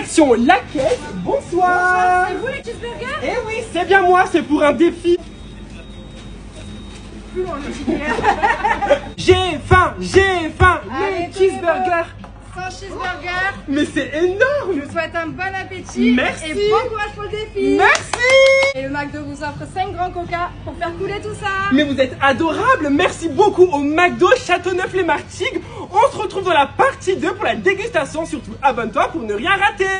Direction la caisse. Bonsoir. C'est vous les cheeseburgers? Eh oui, c'est bien moi, c'est pour un défi. Plus loin le cheeseburger. J'ai faim, les Allez, cheeseburgers. 100 cheeseburgers. Mais c'est énorme. Je vous souhaite un bon appétit. Merci. Et bon courage pour le défi. Merci. Et le McDo vous offre 5 grands coca pour faire couler tout ça. Mais vous êtes adorable. Merci beaucoup au McDo Châteauneuf-les-Martigues. On se retrouve dans la partie 2 pour la dégustation. Surtout abonne-toi pour ne rien rater.